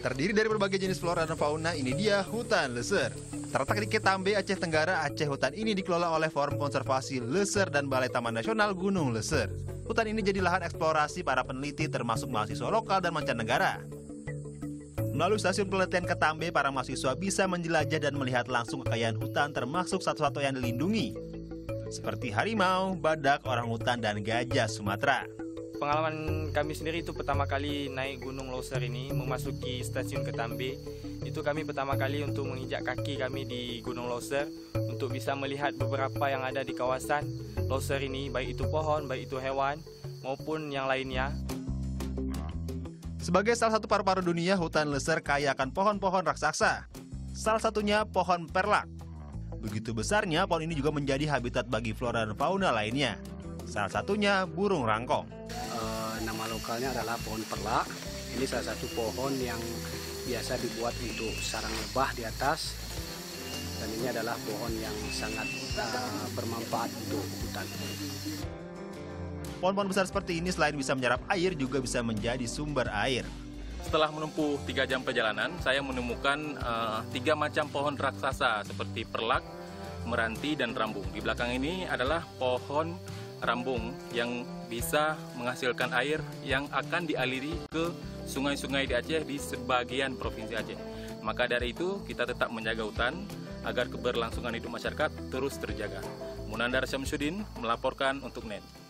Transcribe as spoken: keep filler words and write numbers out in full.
Terdiri dari berbagai jenis flora dan fauna, ini dia hutan Leser. Terletak di Ketambe, Aceh Tenggara, Aceh, hutan ini dikelola oleh Forum Konservasi Leser dan Balai Taman Nasional Gunung Leser. Hutan ini jadi lahan eksplorasi para peneliti termasuk mahasiswa lokal dan mancanegara. Melalui stasiun penelitian Ketambe, para mahasiswa bisa menjelajah dan melihat langsung kekayaan hutan termasuk satu-satu yang dilindungi, seperti harimau, badak, orangutan, dan gajah Sumatera. Pengalaman kami sendiri itu pertama kali naik Gunung Loser ini, memasuki stasiun Ketambe. Itu kami pertama kali untuk menginjak kaki kami di Gunung Loser untuk bisa melihat beberapa yang ada di kawasan Loser ini, baik itu pohon, baik itu hewan, maupun yang lainnya. Sebagai salah satu paru-paru dunia, hutan Leser kaya akan pohon-pohon raksasa. Salah satunya pohon perlak. Begitu besarnya, pohon ini juga menjadi habitat bagi flora dan fauna lainnya. Salah satunya burung rangkong. E, nama lokalnya adalah pohon perlak. Ini salah satu pohon yang biasa dibuat untuk sarang lebah di atas. Dan ini adalah pohon yang sangat uh, bermanfaat untuk hutan. Pohon-pohon besar seperti ini selain bisa menyerap air, juga bisa menjadi sumber air. Setelah menempuh tiga jam perjalanan, saya menemukan uh, tiga macam pohon raksasa seperti perlak, meranti, dan rambung. Di belakang ini adalah pohon rambung yang bisa menghasilkan air yang akan dialiri ke sungai-sungai di Aceh di sebagian provinsi Aceh. Maka dari itu kita tetap menjaga hutan agar keberlangsungan hidup masyarakat terus terjaga. Munandar Syamsuddin melaporkan untuk N E T.